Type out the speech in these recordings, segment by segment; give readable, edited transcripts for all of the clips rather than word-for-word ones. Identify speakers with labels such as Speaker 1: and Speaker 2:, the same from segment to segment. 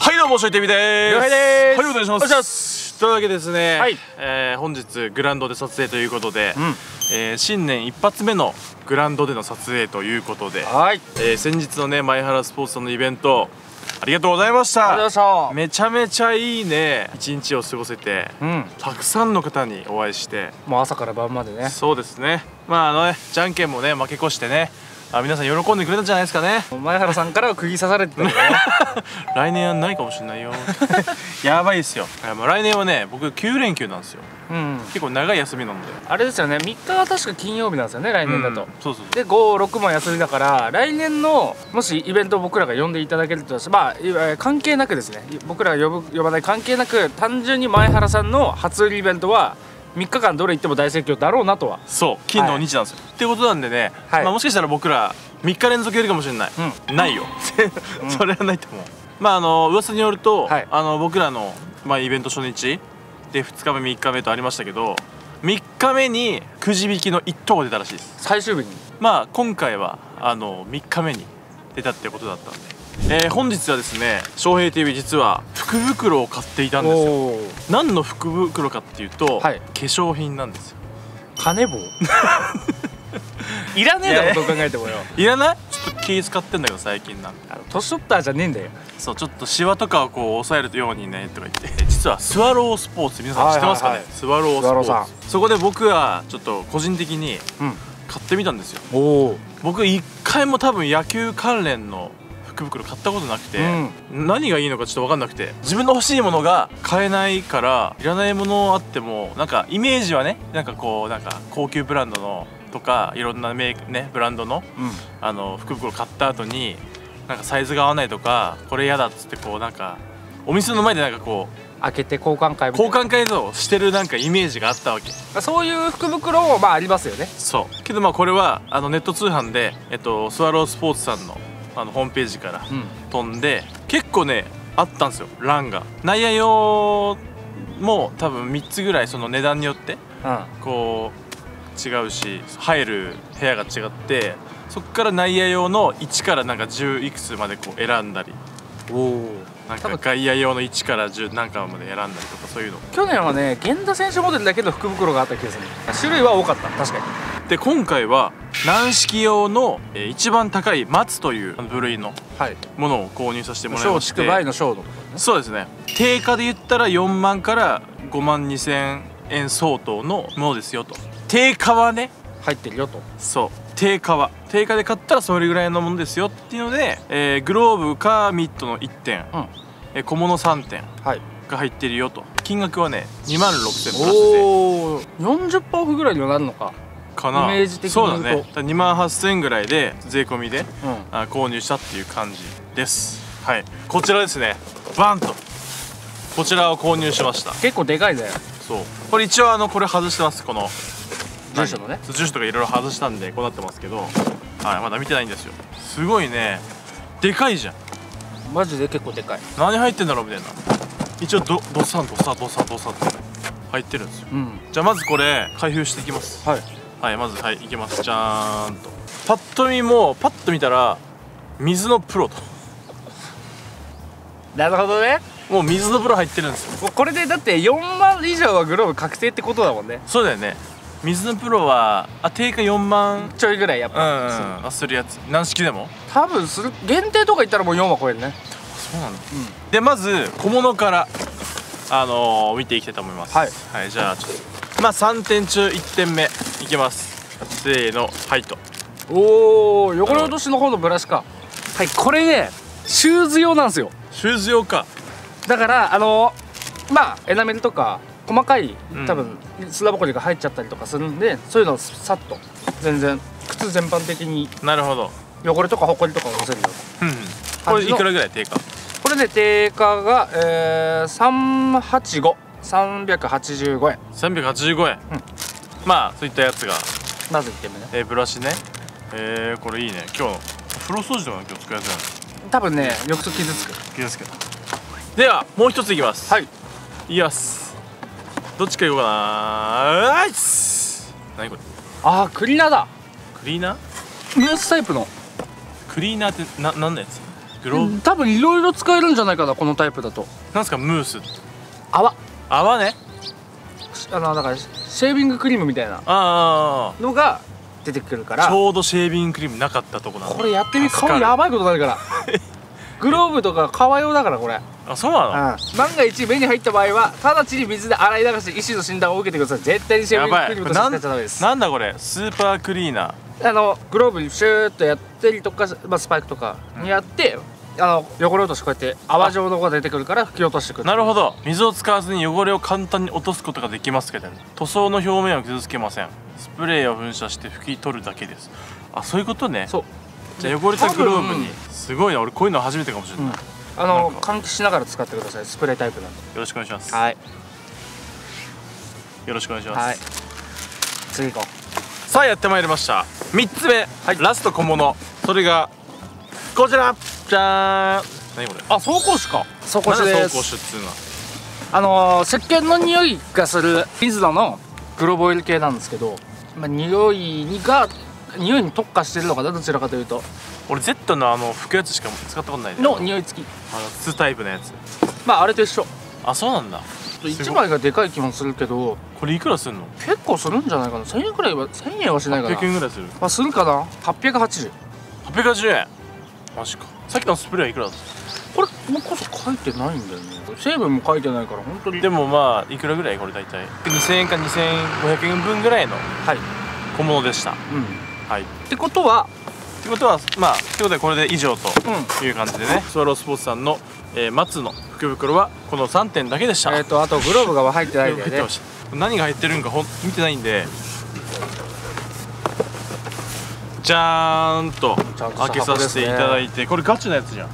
Speaker 1: はいどうも、しょいてみでーす。
Speaker 2: りょうへいでーす。
Speaker 1: はい、お願いします。
Speaker 2: お願いします。
Speaker 1: というわけですね、
Speaker 2: はい
Speaker 1: 本日グラウンドで撮影ということで、
Speaker 2: うん
Speaker 1: 新年一発目のグラウンドでの撮影ということで、
Speaker 2: はい、
Speaker 1: 先日のね前原スポーツさんのイベントありがとうございまし
Speaker 2: ありがとうございま
Speaker 1: た。めちゃめちゃいいね一日を過ごせて、
Speaker 2: した
Speaker 1: くさんの方にお会いして、
Speaker 2: もう朝から晩までね。
Speaker 1: そうですね、まあじゃんけんもね負け越してね、皆さん喜んでくれたんじゃないですかね。
Speaker 2: 前原さんからは釘刺されてたよね。
Speaker 1: 来年はないかもしれないよ。やばいですよ。もう来年はね僕9連休なんですよ。結構長い休みなので。
Speaker 2: あれですよね、3日は確か金曜日なんですよね、来年だと。
Speaker 1: そうそう
Speaker 2: で5、6も休みだから、来年のもしイベントを僕らが呼んでいただけるとして、まあ関係なくですね、僕らが呼ばない関係なく、単純に前原さんの初売りイベントは3日間どれ行っても大盛況だろうなとは。
Speaker 1: そう金土日なんですよ。ってことなんでね、
Speaker 2: はい
Speaker 1: もしかしたら僕ら3日連続やるかもしれない。ないよ。それはないと思う。噂によると、
Speaker 2: はい
Speaker 1: 僕らのイベント初日で2日目3日目とありましたけど、3日目にくじ引きの1等が出たらしいです。
Speaker 2: 最終日に
Speaker 1: 今回は3日目に出たってことだったんで、本日はですね翔平 TV 実は福袋を買っていたんですよ。何の福袋かっていうと、
Speaker 2: はい
Speaker 1: 化粧品なんですよ。
Speaker 2: 金棒いらねえだろ、どう考えてもよ。
Speaker 1: いらない？ちょっと気使ってんだけど最近なんか
Speaker 2: 年取ったじゃねえんだよ。
Speaker 1: そうちょっとシワとかをこう抑えるようにねとか言って実はスワロースポーツ皆さん知ってますかね。スワロースポー
Speaker 2: スワローさん
Speaker 1: ツ、そこで僕はちょっと個人的に買ってみたんですよ。
Speaker 2: おお。
Speaker 1: 僕一回も多分野球関連の福袋買ったことなくて、何がいいのかちょっと分かんなくて、自分の欲しいものが買えないからいらないものあってもなんかイメージはねなんかこうなんか高級ブランドのとかいろんなメーカーねブランドの、福袋買った後になんかサイズが合わないとかこれ嫌だっつってこうなんかお店の前でなんかこう
Speaker 2: 開けて交換会みたいな
Speaker 1: 交換会をしてるなんかイメージがあったわけ。
Speaker 2: そういう福袋もまあありますよね。
Speaker 1: そうけどこれはネット通販で、スワロースポーツさんのホームページから飛んで、結構ねあったんですよ欄が。内野用も多分3つぐらいその値段によってこう違うし入る部屋が違って、そっから内野用の1からなんか10いくつまでこう選んだり、なんか外野用の1から10何かまで選んだりとかそういうの。
Speaker 2: 去年はね源田選手モデルだけの福袋があった気がする。種類は多かった確かに。
Speaker 1: で今回は軟式用の一番高い松という部類のものを購入させてもらいまして、
Speaker 2: 松竹梅の小のとこね。
Speaker 1: そうですね、定価で言ったら4万から5万2000円相当のものですよと。定価はね
Speaker 2: 入ってるよと。
Speaker 1: そう定価で買ったらそれぐらいのものですよっていうので、グローブかミットの1点、小物3点が入ってるよと。金額はね2万6000プラスで。
Speaker 2: おお、40%オフぐらいにはなるのか
Speaker 1: かな。
Speaker 2: イメージ的に
Speaker 1: そう
Speaker 2: 言うと
Speaker 1: だね、2万8000円ぐらいで税込みで、購入したっていう感じです。はい、こちらですね。バンとこちらを購入しました。
Speaker 2: 結構でかいね。
Speaker 1: そうこれ一応これ外してます。この
Speaker 2: 住所のね
Speaker 1: 住所とかいろいろ外したんでこうなってますけど、まだ見てないんですよ。すごいねでかいじゃん。
Speaker 2: マジで結構でかい。
Speaker 1: 何入ってんだろうみたいな。一応ドサって入ってるんですよ。じゃあまずこれ開封していきます。まずいきます。じゃーんとパッと見たら水のプロと。
Speaker 2: なるほどね。
Speaker 1: もう水のプロ入ってるんですよ。
Speaker 2: これでだって4万以上はグローブ確定ってことだもんね。
Speaker 1: そうだよね。水のプロは定価4万
Speaker 2: ちょいぐらいやっぱ
Speaker 1: するやつ。軟式でも
Speaker 2: 多分する。限定とか言ったらもう4は超えるね。
Speaker 1: そうなんだ。でまず小物から見ていきたいと思います。じゃあちょっと3点中1点目いきます。せーのはいと。
Speaker 2: おお、汚れ落としの方のブラシか。はい、これねシューズ用なんですよ。
Speaker 1: シューズ用か。
Speaker 2: だからエナメルとか細かい多分砂ぼこりが入っちゃったりとかするんで、そういうのをさっと全然靴全般的に
Speaker 1: なるほど
Speaker 2: 汚れとかホコリとかを落とせるよ。
Speaker 1: これいくらぐらい定価？
Speaker 2: これね定価が385円。
Speaker 1: 385円。そういったやつが
Speaker 2: まず1点目ね。
Speaker 1: ブラシね。これいいね。今日風呂掃除とか今日使いやすいな。
Speaker 2: 多分ねよくと傷つく。
Speaker 1: ではもう一ついきます。
Speaker 2: はい、
Speaker 1: いきます。どっちかいこうかな。何これ。
Speaker 2: クリーナーだ。
Speaker 1: クリーナー？
Speaker 2: ムースタイプの
Speaker 1: クリーナーって何のやつ？ グローブ
Speaker 2: 多分いろいろ使えるんじゃないかな、このタイプだと。
Speaker 1: なんすかムースって。
Speaker 2: 泡
Speaker 1: ね。
Speaker 2: だからシェービングクリームみたいなのが出てくるから、
Speaker 1: ちょうどシェービングクリームなかったとこなんだ。
Speaker 2: これやってみ、顔やばいことになるからグローブとか革用だからこれ。
Speaker 1: あ、そうなの。
Speaker 2: 万が一目に入った場合は直ちに水で洗い流して医師の診断を受けてください。絶対にシェービングクリームとして使っちゃダメです。
Speaker 1: なんだこれ、スーパークリーナ
Speaker 2: ー。グローブにシューッとやったりとか、スパイクとかにやって、汚れ落としこうやって泡状のが出てくるから拭き落としてくる。
Speaker 1: なるほど。水を使わずに汚れを簡単に落とすことができますけど、塗装の表面を傷つけません。スプレーを噴射して拭き取るだけです。あ、そういうことね。
Speaker 2: そう。
Speaker 1: じゃあ汚れたグローブに、すごいな、俺こういうの初めてかもしれない。
Speaker 2: 換気しながら使ってください。スプレータイプなんで。よ
Speaker 1: ろしくお願いします。
Speaker 2: はい、
Speaker 1: よろしくお願いします。はい、
Speaker 2: 次行こ
Speaker 1: う。さあやってまいりました。3つ目、ラスト小物。それがこちらじゃーん。何これ。
Speaker 2: あ、装甲酒か。装甲酒です。
Speaker 1: 装甲酒っつうのは
Speaker 2: 石鹸の匂いがするミズノのグローブオイル系なんですけど、匂いに特化してるのかな、どちらかというと。
Speaker 1: 俺 Z の拭くやつしか使ったことない
Speaker 2: の匂い付き、
Speaker 1: 筒タイプのやつ。
Speaker 2: あれと一緒。
Speaker 1: あ、そうなんだ。
Speaker 2: 1枚がでかい気もするけど、
Speaker 1: これいくらするの。
Speaker 2: 結構するんじゃないかな。1000円くらいは、1000円はしないかな。
Speaker 1: 800円ぐらいする。
Speaker 2: するかな。880。
Speaker 1: 880円。マジか。さっきのスプレーはいくらだった。
Speaker 2: これもこそ書いてないんだよね。成分も書いてないから本当に。
Speaker 1: でもいくらぐらいこれ大体2000円か2500円分ぐらいの小物でした。はい。ってことはってことでこれで以上という感じでね、スワロースポーツさんの松の福袋はこの3点だけでした。
Speaker 2: あとグローブが入ってないんだよね。
Speaker 1: 何が入ってるんか見てないんで、じゃーんと開けさせていただいて、これガチなやつじゃん。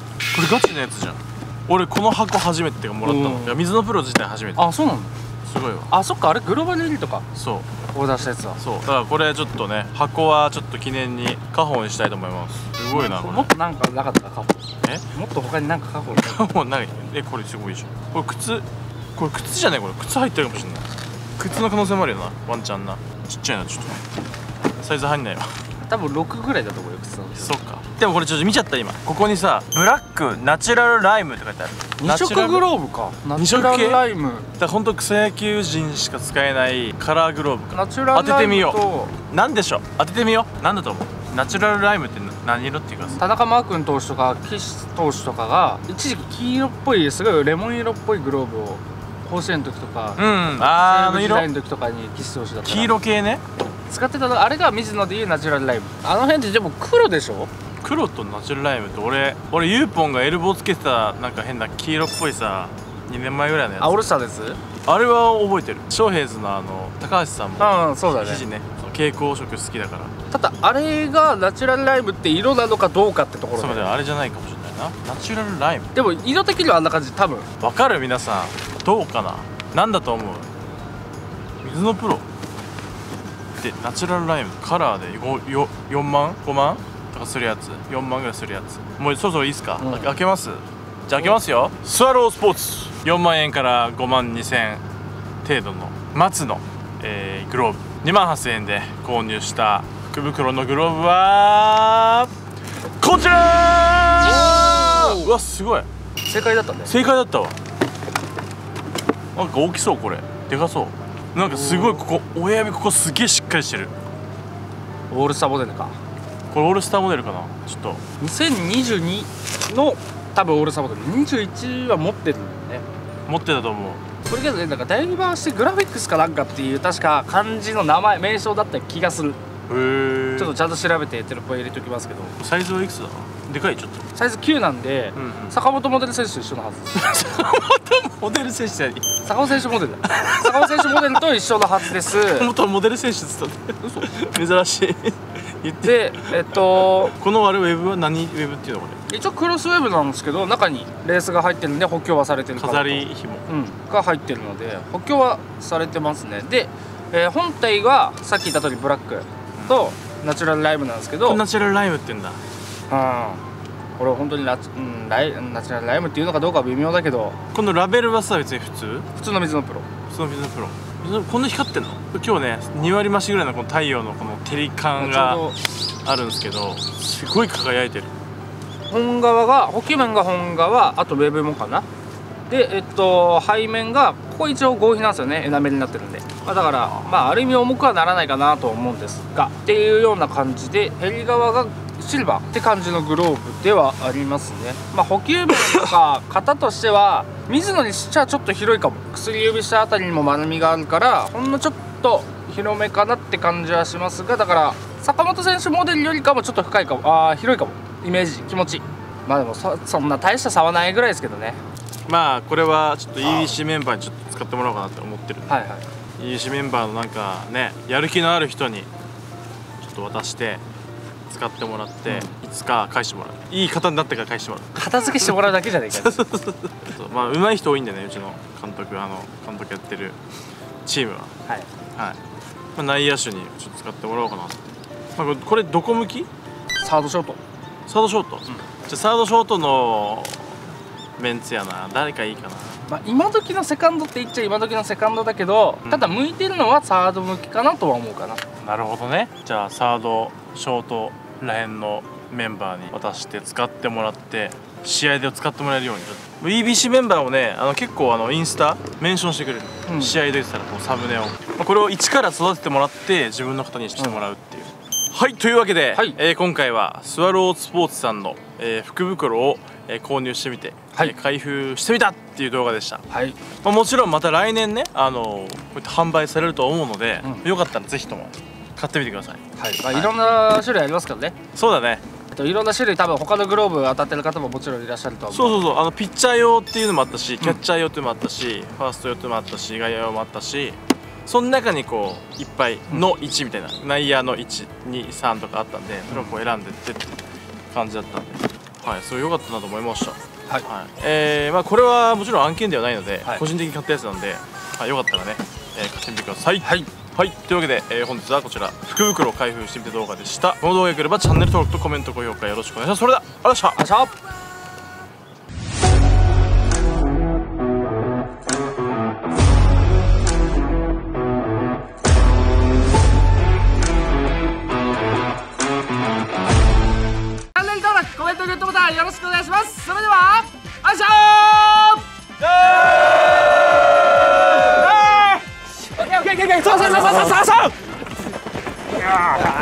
Speaker 1: 俺この箱初めてもらったの。いや、水のプロ自体初めて。
Speaker 2: あ、そうなの。
Speaker 1: すごいわ。
Speaker 2: あ、そっか、あれグローバルエリーとか。そう。オーダーしたやつだ。
Speaker 1: そう。だからこれちょっとね、箱はちょっと記念に家宝にしたいと思います。すごいなこれ。
Speaker 2: もっとなんかなかったか家宝。もっと他になんか家宝。
Speaker 1: 家宝ない。これすごいじゃん。これ靴じゃないこれ。靴入ってるかもしれない。靴の可能性もあるよな、ワンチャンな。ちっちゃいな、ちょっとサイズ入んないわ。
Speaker 2: 多分6ぐらいだと思うよ、靴の。
Speaker 1: そっか。でもこれちょっと見ちゃった今。ここにさ、ブラックナチュラルライムって書いてある。
Speaker 2: 2色グローブか。ナチュラルライム。
Speaker 1: だからほんと草野球人しか使えないカラーグローブ。
Speaker 2: ナチュラルライムと当ててみよ
Speaker 1: う。なんでしょう。当ててみよう。なんだと思う。ナチュラルライムって何色っていうかさ。
Speaker 2: 田中マー君投手とか岸投手とかが一時期黄色っぽい、すごいレモン色っぽいグローブを甲子園の時とか、西武時代の時とかに岸投手だった。
Speaker 1: 黄色系ね。使
Speaker 2: ってたのあれが水野でいうナチュラルライム。あの辺ってでも黒でしょ。
Speaker 1: 黒とナチュラルライムと俺ユーポンがエルボーつけてたなんか変な黄色っぽいさ、2年前ぐらいのやつ。
Speaker 2: オールスターです。
Speaker 1: あれは覚えてる。ショーヘイズの高橋さんも
Speaker 2: そうだね、
Speaker 1: 記事ね、蛍光色好きだから。
Speaker 2: ただあれがナチュラルライムって色なのかどうかってところで、
Speaker 1: そうだよ、あれじゃないかもしれないな。ナチュラルライム
Speaker 2: でも色的にはあんな感じ。多分
Speaker 1: わかる。皆さんどうかな。なんだと思う。水のプロでナチュラルライムカラーで4万5万とかするやつ、4万ぐらいするやつ。もうそろそろいいっすか。開けます。じゃあ開けますよ。スワロースポーツ4万円から5万2000程度の松の、グローブ2万8000円で購入した福袋のグローブはこちら。うわ、すごい。
Speaker 2: 正解だったね。
Speaker 1: 正解だったわ。なんか大きそう。これでかそう。なんかすごい、ここ親指ここすげえしっかりしてる。
Speaker 2: オールスターモデルか。
Speaker 1: これオールスターモデルかな。ちょっと
Speaker 2: 2022の多分オールスターモデル。21は持ってるんだよね。
Speaker 1: 持ってたと思う。
Speaker 2: これけどね、なんかダイバーシティグラフィックスかなんかっていう確か漢字の名称だった気がする。
Speaker 1: へえ。
Speaker 2: ちょっとちゃんと調べてテロップ入れておきますけど。
Speaker 1: サイズはいくつだ。でかい。ちょっと
Speaker 2: サイズ9なんで、坂本モデル選手と一緒のはずです。
Speaker 1: 坂本モデル選手
Speaker 2: 坂本選手モデル坂本選手モデルと一緒のはずです。
Speaker 1: 元モデル選手っつった。嘘。珍しい。言ってこのあれウェブは何ウェブっていうのこれ。
Speaker 2: 一応クロスウェブなんですけど、中にレースが入ってるんで補強はされてるかなと。
Speaker 1: 飾り紐
Speaker 2: が入ってるので補強はされてますね。で、本体はさっき言った通りブラックとナチュラルライムなんですけど、
Speaker 1: ナチュラルライムって言うんだ。
Speaker 2: これは本当にナチュラルライムっていうのかどうかは微妙だけど、
Speaker 1: このラベルはさ別に普通
Speaker 2: の水のプロ。
Speaker 1: 普通の水のプロ。こんな光ってんの。今日ね2割増しぐらいのこの太陽のこの照り感があるんですけど、すごい輝いてる。
Speaker 2: 本革が補給面が本革、あとウェブもかな。で背面がここ一応合皮なんですよね、エナメルになってるんで、だからある意味重くはならないかなと思うんですがっていうような感じで、ヘリ側がシルバーって感じのグローブではありますね。補給面とか型としては水野にしちゃちょっと広いかも。薬指下あたりにも丸みがあるからほんのちょっと広めかなって感じはしますが、だから坂本選手モデルよりかもちょっと深いかも、広いかも、イメージ気持ちいい。でもそんな大した差はないぐらいですけどね。
Speaker 1: これはちょっと EBC メンバーにちょっと使ってもらおうかなって思ってるんで、EBC メンバーのなんかね、やる気のある人にちょっと渡して使ってもらって、いつか返してもらう、いい方になってから返してもらう、
Speaker 2: 片付けしてもらうだけじゃねえかよ。
Speaker 1: 上手い人多いんでね、うちの監督やってるチームは。内野手にちょっと使ってもらおうかな。これどこ向き？
Speaker 2: サードショート。
Speaker 1: サードショート、じゃあサードショートのメンツやな。誰かいいかな。
Speaker 2: 今時のセカンドって言っちゃ今時のセカンドだけど、ただ向いてるのはサード向きかなとは思うかな。
Speaker 1: なるほどね。じゃあサードショートらへんのメンバーに渡して使ってもらって、試合で使ってもらえるように。EBC メンバーをね、結構インスタメンションしてくれる、試合で言ってたらこうサムネを、これを一から育ててもらって自分の方にしてもらうっていう。というわけで、今回はスワロースポーツさんの、福袋を、購入してみて、開封してみたっていう動画でした。もちろんまた来年ね、こうやって販売されると思うので、よかったらぜひとも買ってみてください。
Speaker 2: いろんな種類ありますからね。
Speaker 1: そうだね。
Speaker 2: いろんな種類、多分他のグローブ当たってる方ももちろんいらっしゃると思う。
Speaker 1: そうピッチャー用っていうのもあったし、キャッチャー用っていうのもあったし、ファースト用っていうのもあったし、外野用もあったし、その中にこういっぱいの1みたいな、内野の1、2、3とかあったんで、それをこう選んでってって感じだったんで、それ良かったなと思いました。これはもちろん案件ではないので、個人的に買ったやつなんで、よかったらね、買ってみてください。というわけで、本日はこちら福袋を開封してみて動画でした。この動画が良ければチャンネル登録とコメント高評価よろしくお願いします。それではありがとうございました。
Speaker 2: コメント、グッドボタンよろしくお願いします。それではあいしょー。